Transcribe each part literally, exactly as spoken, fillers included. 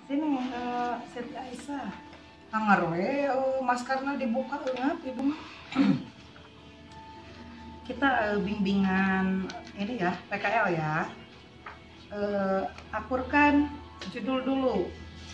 Sini uh, Siti Aisyah. Hangar we uh, maskarna dibuka ngap ibu mah. Kita uh, bimbingan ini ya, P K L ya. Uh, akurkan judul dulu.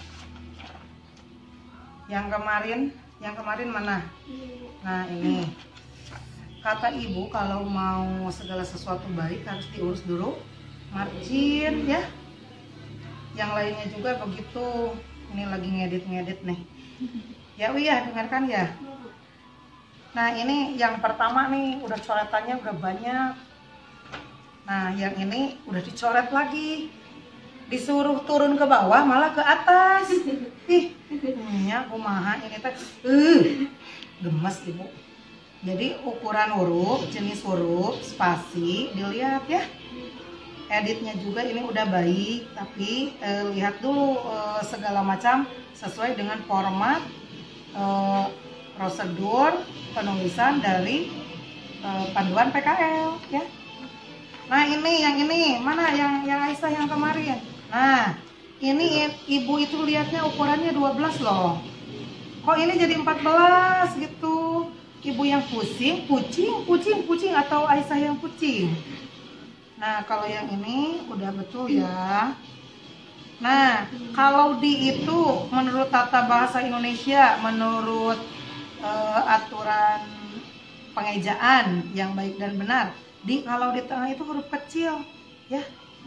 Yang kemarin, yang kemarin mana? Nah, ini. Kata ibu kalau mau segala sesuatu baik harus diurus dulu margin ya. Yang lainnya juga begitu. Ini lagi ngedit-ngedit nih. Ya Wiyah, dengarkan ya. Nah, ini yang pertama nih, udah coretannya udah banyak. Nah, yang ini udah dicoret lagi. Disuruh turun ke bawah malah ke atas. Ih, ya kumaha ini teh. Uh, gemes ibu. Jadi ukuran huruf, jenis huruf, spasi dilihat ya. Editnya juga ini udah baik, tapi eh, lihat dulu eh, segala macam sesuai dengan format eh, prosedur penulisan dari eh, panduan P K L ya. Nah, ini yang ini mana yang yang Aisyah yang kemarin. Nah, ini ibu itu lihatnya ukurannya dua belas loh. Kok ini jadi empat belas gitu? Ibu yang pusing, kucing, kucing, kucing atau Aisyah yang kucing? Nah, kalau yang ini udah betul ya. Nah, kalau di itu menurut tata bahasa Indonesia, menurut uh, aturan pengejaan yang baik dan benar, di kalau di tengah itu huruf kecil, ya.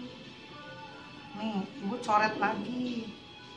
Nih, ibu coret lagi.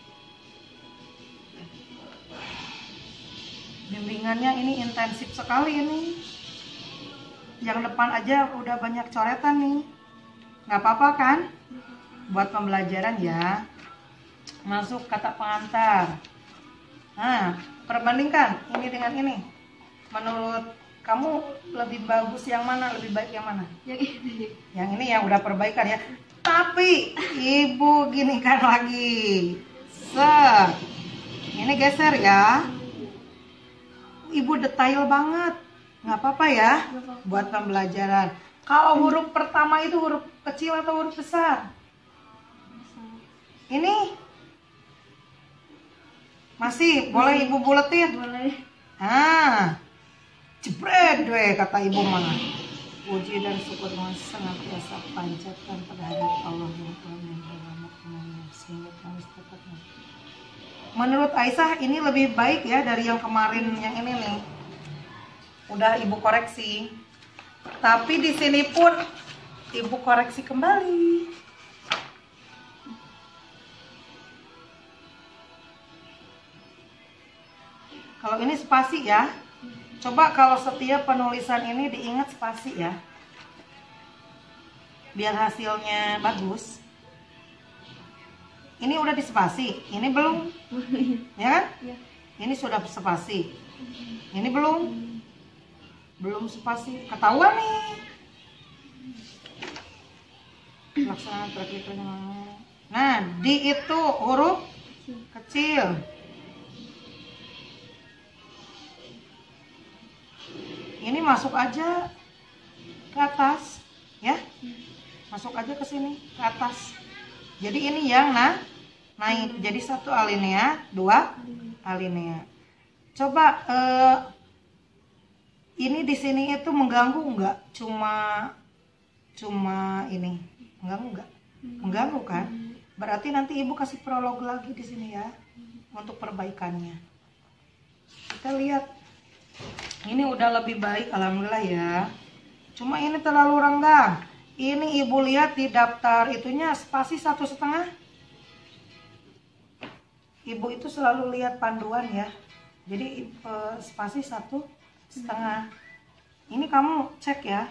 Bimbingannya ini intensif sekali ini. Yang depan aja udah banyak coretan nih. Nggak apa-apa kan? Buat pembelajaran ya. Masuk kata pengantar. Nah, perbandingkan ini dengan ini. Menurut kamu lebih bagus yang mana? Lebih baik yang mana? Yang ini. Yang ini yang udah perbaikan ya. Tapi ibu gini kan lagi. Set. Ini geser ya. Ibu detail banget. Nggak apa-apa ya. Buat pembelajaran. Kalau huruf pertama itu huruf kecil atau huruf besar? Ini masih boleh ibu buletin? Boleh. Ah, jebret deh kata ibu mana. Puji dan syukur senantiasa panjatkan pada hadirat Allah yang Tuhan yang rahmat sehingga kami secepatnya. Menurut Aisyah ini lebih baik ya dari yang kemarin yang ini nih. Udah ibu koreksi. Tapi di sini pun ibu koreksi kembali. Kalau ini spasi ya. Coba kalau setiap penulisan ini diingat spasi ya. Biar hasilnya bagus. Ini udah dispasi, ini belum. Ya kan? Ya. Ini sudah spasi. Ini belum. Belum spasi, ketahuan nih. Pelaksanaan terakhir. Nah, di itu huruf kecil. Ini masuk aja ke atas, ya. Masuk aja ke sini, ke atas. Jadi ini yang nah naik. Jadi satu alinea, dua alinea. Coba eh, ini di sini itu mengganggu enggak? Cuma cuma ini. Mengganggu enggak? Mengganggu kan? Berarti nanti ibu kasih prolog lagi di sini ya untuk perbaikannya. Kita lihat. Ini udah lebih baik alhamdulillah ya. Cuma ini terlalu renggang. Ini ibu lihat di daftar itunya spasi satu setengah. Ibu itu selalu lihat panduan ya. Jadi eh, spasi satu setengah. Ini kamu cek ya.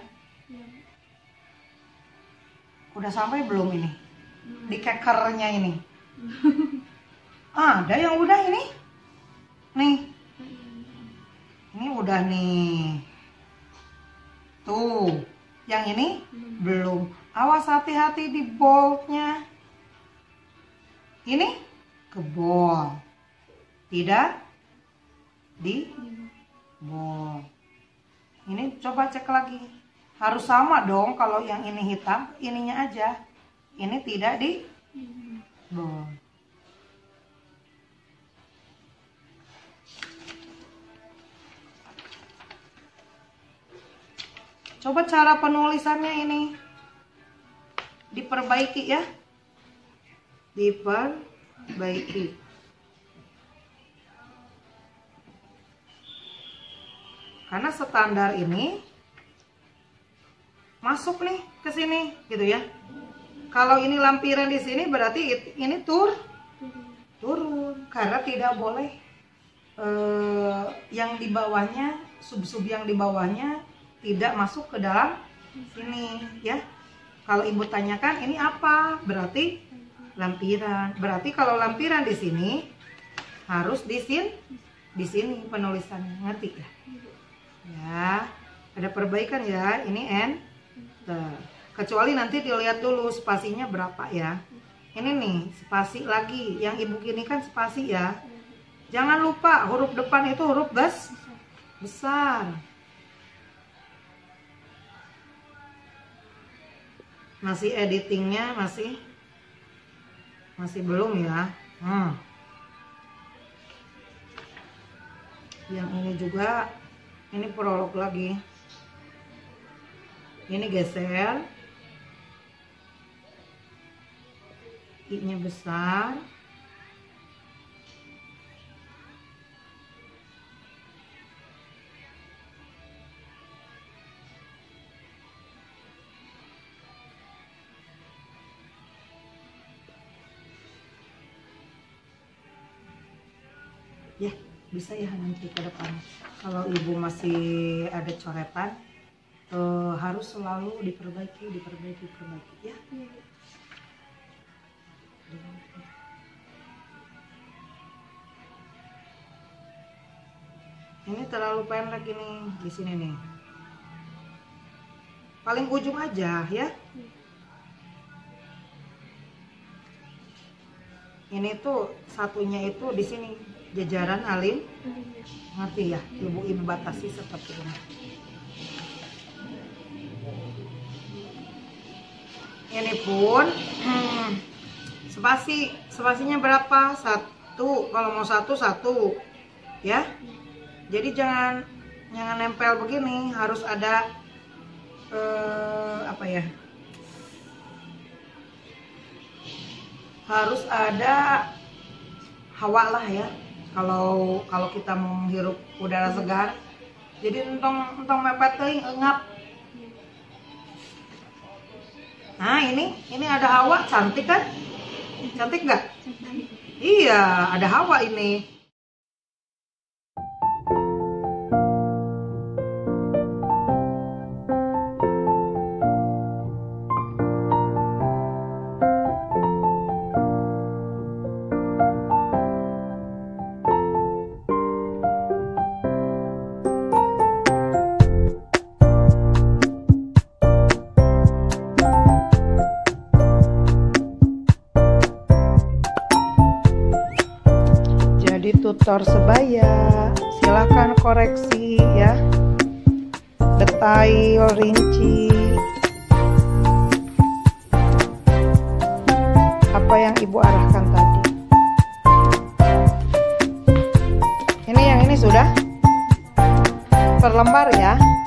Udah sampai belum ini? Di kekernya ini. Ah, ada yang udah ini. Nih. Ini udah nih. Tuh. Yang ini belum. Awas hati-hati di boldnya. Ini ke bold. Tidak di bold. Ini coba cek lagi. Harus sama dong kalau yang ini hitam, ininya aja. Ini tidak di bold. Coba cara penulisannya ini diperbaiki ya. Diperbaiki. Karena standar ini masuk nih ke sini gitu ya. Kalau ini lampiran di sini berarti ini tur turun karena tidak boleh eh, yang di bawahnya, sub-sub yang di bawahnya tidak masuk ke dalam sini ya. Kalau ibu tanyakan ini apa? Berarti lampiran. Berarti kalau lampiran di sini harus di sini di sini penulisannya, ngerti ya? Ya, ada perbaikan ya. Ini N. Kecuali nanti dilihat dulu spasinya berapa ya. Ini nih spasi lagi. Yang ibu gini kan spasi ya. Jangan lupa huruf depan itu huruf bes besar. Masih editingnya masih masih belum ya. Hmm. Yang ini juga, ini prolog lagi. Ini geser, I-nya besar, ya bisa ya nanti ke depan. Kalau ibu masih ada coretan, Uh, harus selalu diperbaiki, diperbaiki, diperbaiki ya. Ini terlalu pendek ini di sini nih. Paling ujung aja ya. Ini tuh satunya itu di sini jajaran alin, ngerti ya? Ibu-ibu batasi seperti ini. Ini pun hmm, spasi spasinya berapa? Satu. Kalau mau satu satu ya. Jadi jangan jangan nempel begini, harus ada eh, apa ya, harus ada hawa lah ya. Kalau kalau kita mau menghirup udara segar, jadi entong entong mepet teuing engap. Nah ini, ini ada hawa, cantik kan? Cantik nggak? Iya, ada hawa ini. Tutor sebaya, silahkan koreksi ya, detail rinci apa yang ibu arahkan tadi. Ini yang ini sudah per lembar ya.